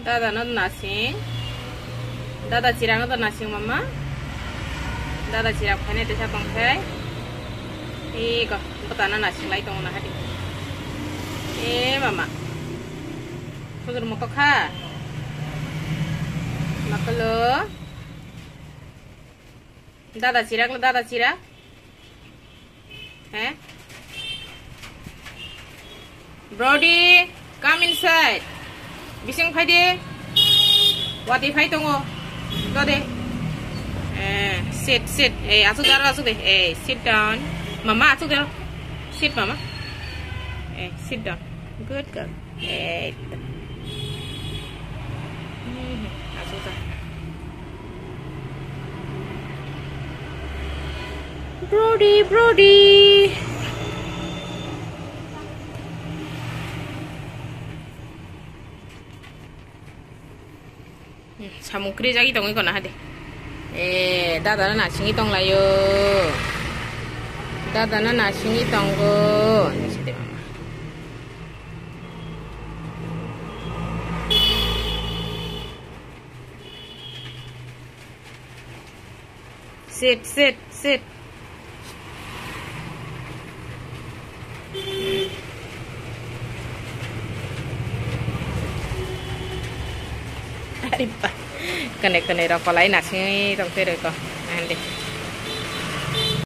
Dada nó nasing. Dada cirang nó nasing mama. Dada cirang phane te sa pang phai. Iko, petana nasing lai tong na hadi. Mama. Kudur mo ka. Makalo. Dada cirang lo dada cirang. Brody, come inside. Bising phai de. Wati phai tongo. Go de. Sit. Asuk de. Sit down. Mama asuk dar. Sit mama. Sit down. Good girl. Asuk dar. Brody. Samukri jagi tong iko na hade. Dada na nasingi tong layo. Dada na nasingi tong go. Side mama. Sit. Ari pa. Connect ra palai nasi tong tere ko. Ande.